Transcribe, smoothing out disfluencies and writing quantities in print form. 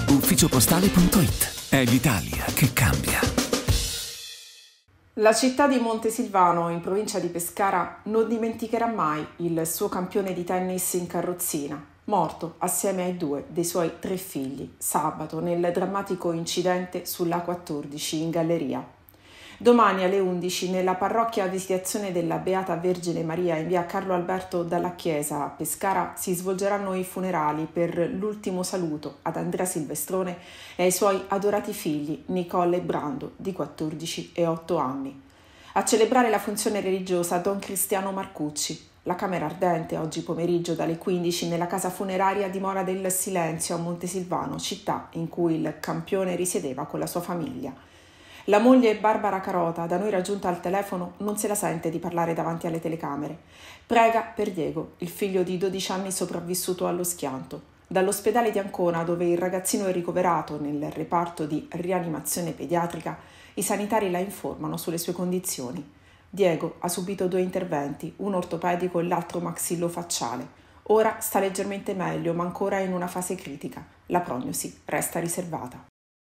Ufficiopostale.it. È l'Italia che cambia. La città di Montesilvano, in provincia di Pescara, non dimenticherà mai il suo campione di tennis in carrozzina, morto assieme ai 2 dei suoi 3 figli, sabato nel drammatico incidente sulla 14 in Galleria. Domani alle 11 nella parrocchia Visitazione della Beata Vergine Maria in via Carlo Alberto dalla Chiesa a Pescara si svolgeranno i funerali per l'ultimo saluto ad Andrea Silvestrone e ai suoi adorati figli Nicole e Brando di 14 e 8 anni. A celebrare la funzione religiosa Don Cristiano Marcucci. La camera ardente oggi pomeriggio dalle 15 nella casa funeraria di Mora del Silenzio a Montesilvano, città in cui il campione risiedeva con la sua famiglia. La moglie Barbara Carota, da noi raggiunta al telefono, non se la sente di parlare davanti alle telecamere. Prega per Diego, il figlio di 12 anni sopravvissuto allo schianto. Dall'ospedale di Ancona, dove il ragazzino è ricoverato nel reparto di rianimazione pediatrica, i sanitari la informano sulle sue condizioni. Diego ha subito 2 interventi, uno ortopedico e l'altro maxillofacciale. Ora sta leggermente meglio, ma ancora in una fase critica. La prognosi resta riservata.